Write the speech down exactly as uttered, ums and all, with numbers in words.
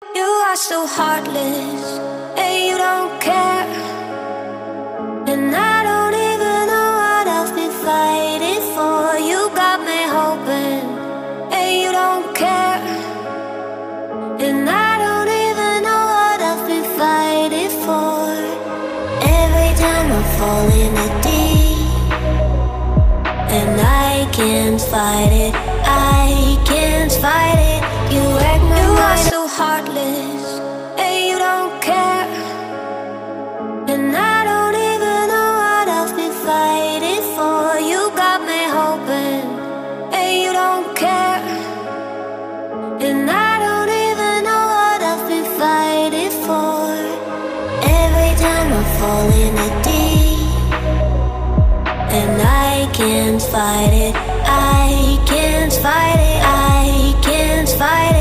You are so heartless, and you don't care. And I don't even know what I've been fighting for. You got me hoping, and you don't care. And I don't even know what I've been fighting for. Every time I fall in the deep, and I can't fight it, I can't fight it. You wreck my you mind. You are so heartless, and you don't care. And I don't even know what I've been fighting for. You got me hoping, and you don't care. And I don't even know what I've been fighting for. Every time I fall in the deep, and I can't fight it, I can't fight it, I can't fight it.